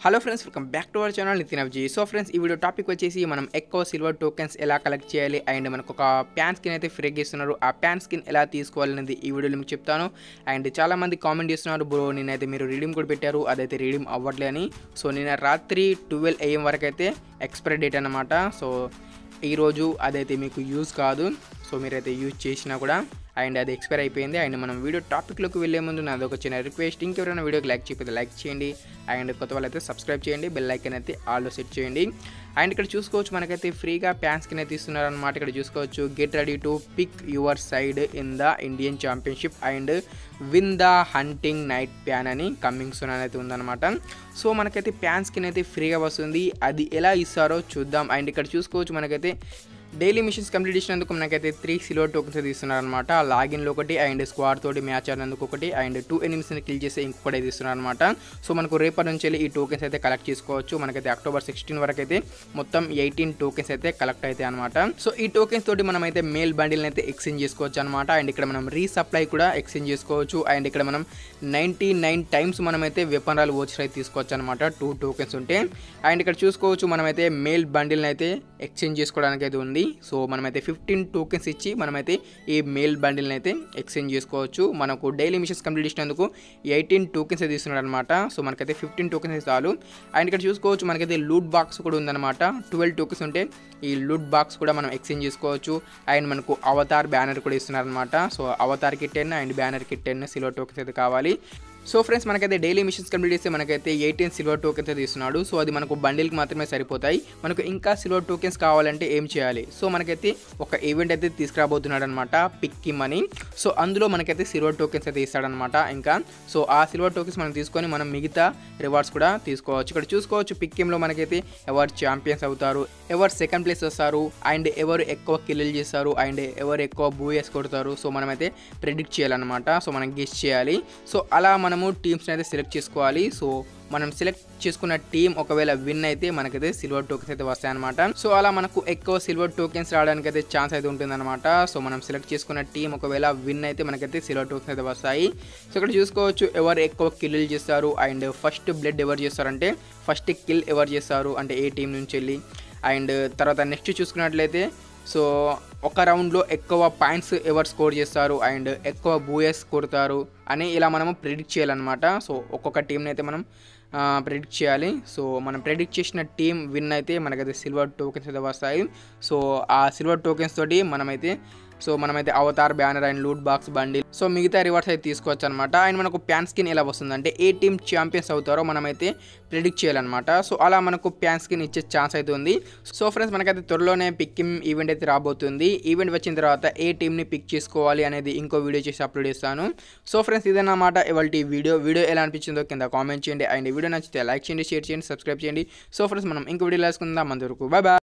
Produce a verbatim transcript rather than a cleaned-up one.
Hello friends, welcome back to our channel Nitin F F I C. So friends, ఈ video topic వచ్చేసి మనం ఎక్కువ silver tokens ఎలా collect చేయాలి అండ్ మనకు ఒక ప్యాన్ స్కిన్ అయితే ఫ్రీగా ఇస్తున్నారు. ఆ ప్యాన్ స్కిన్ ఎలా తీసుకోవాలనేది ఈ వీడియోలో మీకు చెప్తాను. అండ్ చాలామంది కామెంట్ చేస్తున్నారు, బ్రో నేనైతే మీరు రీడీమ్ కూడా పెట్టారు, అదైతే రీడీమ్ అవ్వట్లే అని. సో నేను రాత్రి ట్వెల్వ్ ఏఎం వరకు అయితే ఎక్స్పైరీ డేట్ అన్నమాట. సో ఈరోజు అదైతే మీకు యూజ్ కాదు, సో మీరైతే యూజ్ చేసినా కూడా అండ్ అది ఎక్స్పైర్ అయిపోయింది. అండ్ మనం వీడియో టాపిక్లోకి వెళ్ళే ముందు నాది ఒక చిన్న రిక్వెస్ట్, ఇంకెవరైనా వీడియోకి లైక్ చేయకపోతే లైక్ చేయండి అండ్ కొత్త వాళ్ళైతే సబ్స్క్రైబ్ చేయండి, బెల్ ఐకాన్ అయితే ఆల్లో సెట్ చేయండి. అండ్ ఇక్కడ చూసుకోవచ్చు మనకైతే ఫ్రీగా ప్యాన్ స్కిన్ అయితే ఇస్తున్నారు అనమాట. ఇక్కడ చూసుకోవచ్చు, get ready to pick your side in the Indian championship and win the hunting knight pan అని కమింగ్ సూన్ అయితే ఉందన్నమాట. సో మనకైతే ప్యాన్ స్కిన్ అయితే ఫ్రీగా వస్తుంది, అది ఎలా ఇస్తారో చూద్దాం. అండ్ ఇక్కడ చూసుకోవచ్చు మనకైతే డైలీ మిషన్స్ కంప్లీట్ చేసినందుకు మనకైతే త్రీ సిల్వర్ టోకెన్స్ అయితే ఇస్తున్నారు అనమాట. లాగిన్లో ఒకటి అండ్ స్క్వాడ్ తోటి మ్యాచ్ ఆడినందుకు ఒకటి అండ్ టూ ఎనిమిస్ని కిల్ చేస్తే ఇంకొకటి అయితే ఇస్తున్నారు అనమాట. సో మనకు రేపటి నుంచి వెళ్ళి ఈ టోకెన్స్ అయితే కలెక్ట్ చేసుకోవచ్చు. మనకైతే అక్టోబర్ సిక్స్టీన్ వరకు అయితే మొత్తం ఎయిటీన్ టోకెన్స్ అయితే కలెక్ట్ అయితే అనమాట. సో ఈ టోకెన్స్ తోటి మనం అయితే మేల్ బండిల్ని అయితే ఎక్స్చేంజ్ చేసుకోవచ్చు అనమాట. అండ్ ఇక్కడ మనం రీసప్లై కూడా ఎక్స్చేంజ్ చేసుకోవచ్చు. అండ్ ఇక్కడ మనం నైంటీ నైన్ టైమ్స్ మనమైతే వెపన్ రాయల్ వోచర్ అయితే తీసుకోవచ్చు అనమాట, టూ టోకెన్స్ ఉంటే. అండ్ ఇక్కడ చూసుకోవచ్చు మనమైతే మేల్ బండిల్ని అయితే ఎక్స్చేంజ్ చేసుకోవడానికి అయితే ఉంది. సో మనమైతే ఫిఫ్టీన్ టోకెన్స్ ఇచ్చి మనమైతే ఈ మేల్ బండిల్ని అయితే ఎక్స్చేంజ్ చేసుకోవచ్చు. మనకు డైలీ మిషన్స్ కంప్లీట్ చేసినందుకు ఎయిటీన్ టోకెన్స్ అయితే ఇస్తున్నాడు అనమాట. సో మనకైతే ఫిఫ్టీన్ టోకెన్స్ చాలు. అండ్ ఇక్కడ చూసుకోవచ్చు మనకైతే లూట్ బాక్స్ కూడా ఉందన్నమాట. ట్వెల్వ్ టోకెన్స్ ఉంటే ఈ లూట్ బాక్స్ కూడా మనం ఎక్స్చేంజ్ చేసుకోవచ్చు. అండ్ మనకు అవతార్ బ్యానర్ కూడా ఇస్తున్నారు అనమాట. సో అవతార్కి టెన్ అండ్ బ్యానర్కి టెన్ సిల్వర్ టోకెన్స్ అయితే కావాలి. సో ఫ్రెండ్స్, మనకైతే డైలీ మిషన్స్ కంప్లీట్ చేస్తే మనకైతే ఎయిటీన్ సిల్వర్ టోకెన్స్ అయితే ఇస్తున్నాడు. సో అది మనకు బండిల్కి మాత్రమే సరిపోతాయి. మనకు ఇంకా సిల్వర్ టోకెన్స్ కావాలంటే ఏం చేయాలి? సో మనకైతే ఒక ఈవెంట్ అయితే తీసుకురాబోతున్నాడు అనమాట, పిక్కిమ్ అని. సో అందులో మనకైతే సిల్వర్ టోకెన్స్ అయితే ఇస్తాడనమాట. ఇంకా సో ఆ సిల్వర్ టోకెన్స్ మనం తీసుకొని మనం మిగతా రివార్డ్స్ కూడా తీసుకోవచ్చు. ఇక్కడ చూసుకోవచ్చు పిక్కిమ్లో మనకైతే ఎవరు ఛాంపియన్స్ అవుతారు, ఎవరు సెకండ్ ప్లేస్ వస్తారు అండ్ ఎవరు ఎక్కువ కిల్లులు చేస్తారు అండ్ ఎవరు ఎక్కువ బూయస్ కొడతారు. సో మనమైతే ప్రెడిక్ట్ చేయాలన్నమాట. సో మనం గెస్ చేయాలి. సో అలా మనము టీమ్స్ని అయితే సెలెక్ట్ చేసుకోవాలి. సో మనం సెలెక్ట్ చేసుకున్న టీం ఒకవేళ విన్ అయితే మనకైతే సిల్వర్ టోకెన్స్ అయితే వస్తాయన్నమాట. సో అలా మనకు ఎక్కువ సిల్వర్ టోకెన్స్ రావడానికి అయితే ఛాన్స్ అయితే ఉంటుందన్నమాట. సో మనం సెలెక్ట్ చేసుకున్న టీం ఒకవేళ విన్ అయితే మనకైతే సిల్వర్ టోకెన్స్ అయితే వస్తాయి. సో ఇక్కడ చూసుకోవచ్చు ఎవరు ఎక్కువ కిల్లులు చేస్తారు అండ్ ఫస్ట్ బ్లడ్ ఎవరు చేస్తారంటే ఫస్ట్ కిల్ ఎవరు చేస్తారు అంటే ఏ టీం నుంచి వెళ్ళి. అండ్ తర్వాత నెక్స్ట్ చూసుకున్నట్లయితే సో ఒక రౌండ్లో ఎక్కువ పాయింట్స్ ఎవరు స్కోర్ చేస్తారు అండ్ ఎక్కువ బూయస్ కొడతారు అని ఇలా మనము ప్రెడిక్ట్ చేయాలన్నమాట. సో ఒక్కొక్క టీంని అయితే మనం ప్రెడిక్ట్ చేయాలి. సో మనం ప్రెడిక్ట్ చేసిన టీం విన్ అయితే మనకైతే సిల్వర్ టోకెన్స్ అయితే వస్తాయి. సో ఆ సిల్వర్ టోకెన్స్ తోటి మనమైతే సో మనమైతే avatar banner and loot box bundle so మిగతా రివార్డ్స్ అయితే తీసుకోవచ్చు అనమాట. అండ్ మనకు ప్యాన్ స్కిన్ ఎలా వస్తుందంటే ఏ టీం ఛాంపియన్స్ అవుతారో మనమైతే ప్రెడిక్ట్ చేయాలన్నమాట. సో అలా మనకు ప్యాన్ స్కిన్ ఇచ్చే ఛాన్స్ అయితే ఉంది. సో ఫ్రెండ్స్, మనకైతే త్వరలోనే పిక్కిమ్ ఈవెంట్ అయితే రాబోతుంది. ఈవెంట్ వచ్చిన తర్వాత ఏ టీంని పిక్ చేసుకోవాలి అనేది ఇంకో వీడియో చేసి అప్లోడ్ చేస్తాను. సో ఫ్రెండ్స్, ఇదన్నమాట ఇవాళ వీడియో వీడియో ఎలా అనిపించిందో కింద కామెంట్ చేయండి. అండ్ వీడియో నచ్చితే లైక్ చేయండి, షేర్ చేయండి, సబ్స్క్రైబ్ చేయండి. సో ఫ్రెండ్స్, మనం ఇంకో వీడియో వేసుకుందాం. అంతవరకు బాయ్ బాయ్.